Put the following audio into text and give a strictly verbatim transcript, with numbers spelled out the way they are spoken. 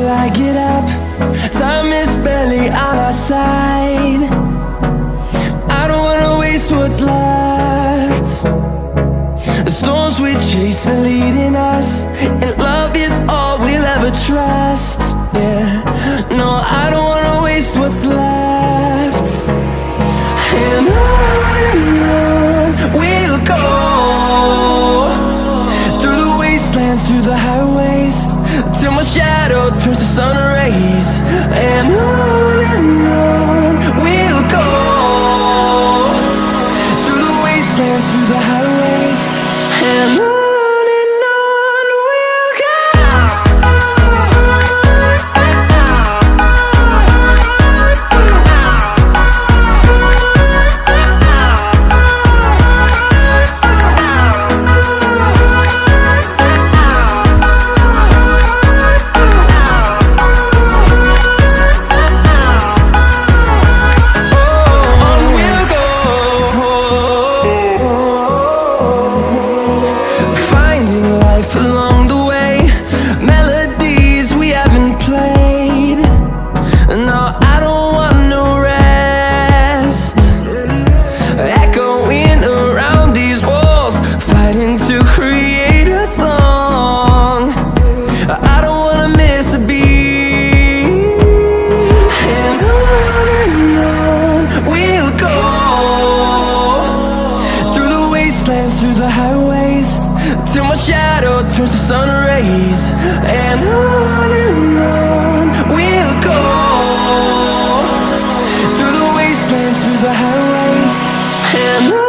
till I get up. Time is barely on our side. I don't wanna waste what's left. The storms we chase are leading us, and love is all we'll ever trust. Yeah, no, I don't wanna waste what's left. And on and on we'll go, through the wastelands, through the highways, till my shadow turns to sun rays. And on and on we'll go, through the wastelands, through the highways, and on. Along the way, melodies we haven't played. No, I don't want no rest. Echoing around these walls, fighting to create a song. I don't wanna miss a beat. And on and on we'll go, through the wastelands, through the highways, till my shadow turns to sun rays. And on and on we'll go, through the wastelands, through the highways, and on.